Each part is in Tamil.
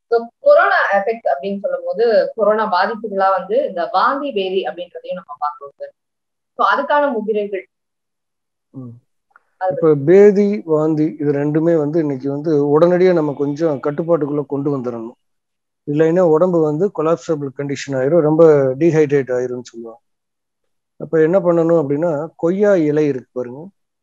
ஸோ கொரோனா எஃபெக்ட் அப்படின்னு சொல்லும் போது கொரோனா பாதிப்புகளா வந்து இந்த வாந்தி பேதி அப்படின்றதையும் நம்ம பார்க்கிறோம் சார். ஸோ அதுக்கான முதிரைகள் இப்ப பேதி வாந்தி இது ரெண்டுமே வந்து இன்னைக்கு வந்து உடனடியா நம்ம கொஞ்சம் கட்டுப்பாட்டுக்குள்ள கொண்டு வந்துடணும். இல்லைன்னா உடம்பு வந்து கொலாப்சபிள் கண்டிஷன் ஆயிரும், ரொம்ப டீஹைட்ரேட் ஆயிரும்னு சொல்லுவாங்க. அப்ப என்ன பண்ணணும் அப்படின்னா, கொய்யா இலை இருக்கு பாருங்க.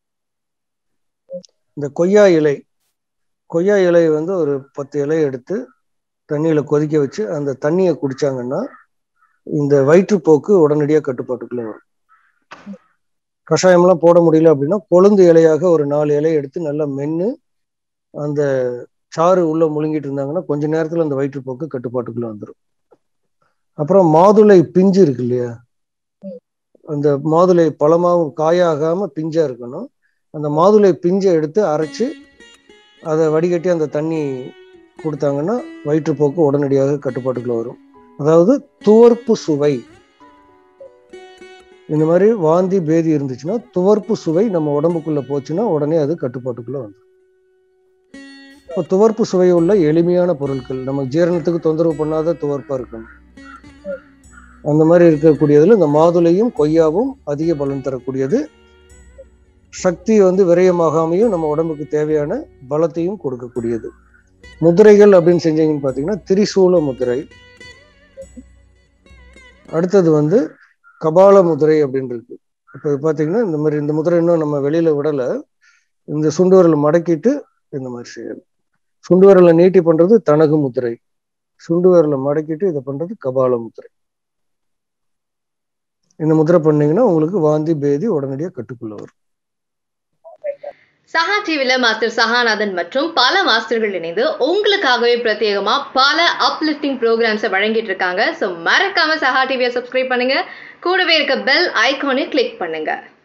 இந்த கொய்யா இலை வந்து ஒரு 10 இலை எடுத்து தண்ணியில கொதிக்க வச்சு அந்த தண்ணியை குடிச்சாங்கன்னா இந்த வயிற்றுப்போக்கு உடனடியா கட்டுப்பாட்டுக்குள்ள வரும். கஷாயம்லாம் போட முடியல அப்படின்னா கொழுந்து இலையாக ஒரு 4 இலையை எடுத்து நல்லா மென்று அந்த சாறு உள்ள முழுங்கிட்டு இருந்தாங்கன்னா கொஞ்ச நேரத்துல அந்த வயிற்றுப்போக்கு கட்டுப்பாட்டுக்குள்ள வந்துடும். அப்புறம் மாதுளை பிஞ்சு இருக்கு இல்லையா, அந்த மாதுளை பழமாவும் காயாகாம பிஞ்சா இருக்கணும். அந்த மாதுளை பிஞ்சை எடுத்து அரைச்சு அதை வடிகட்டி அந்த தண்ணி கொடுத்தாங்கன்னா வயிற்றுப்போக்கு உடனடியாக கட்டுப்பாட்டுக்குள்ள வரும். அதாவது துவர்ப்பு சுவை, இந்த மாதிரி வாந்தி பேதி இருந்துச்சுன்னா துவர்ப்பு சுவை நம்ம உடம்புக்குள்ள போச்சுன்னா உடனே அது கட்டுப்பாட்டுக்குள்ள வந்துடும். இப்போ துவர்ப்பு சுவை உள்ள எளிமையான பொருட்கள், நம்ம ஜீரணத்துக்கு தொந்தரவு பண்ணாத துவர்ப்பா இருக்கணும். அந்த மாதிரி இருக்கக்கூடியதுல இந்த மாதுளையும் கொய்யாவும் அதிக பலன் தரக்கூடியது. சக்தி வந்து விரயமாகாமையும் நம்ம உடம்புக்கு தேவையான பலத்தையும் கொடுக்கக்கூடியது. முதிரைகள் அப்படின்னு செஞ்சீங்கன்னு பாத்தீங்கன்னா திரிசூல முதிரை, அடுத்தது வந்து கபால முதிரை அப்படின்னு இருக்கு. இப்போ பாத்தீங்கன்னா இந்த மாதிரி இந்த முதிரை இன்னும் நம்ம வெளியில விடல. இந்த சுண்டு விரலை மடக்கிட்டு இந்த மாதிரி செய்யணும். சுண்டு விரலை நீட்டி பண்றது தனகு முதிரை, சுண்டு விரலை மடக்கிட்டு இதை பண்றது கபால முதிரை. இந்த முதிரை பண்ணீங்கன்னா உங்களுக்கு வாந்தி பேதி உடனடியா கட்டுக்குள்ள வரும். சஹா டிவில மாஸ்டர் சஹாநாதன் மற்றும் பல மாஸ்டர்கள் இணைந்து உங்களுக்காகவே பிரத்யேகமா பல அப்லிஃப்டிங் ப்ரோக்ராம்ஸை வழங்கிட்டு இருக்காங்க. ஸோ மறக்காம சஹா டிவியை சப்ஸ்கிரைப் பண்ணுங்க, கூடவே இருக்க பெல் ஐகானை கிளிக் பண்ணுங்க.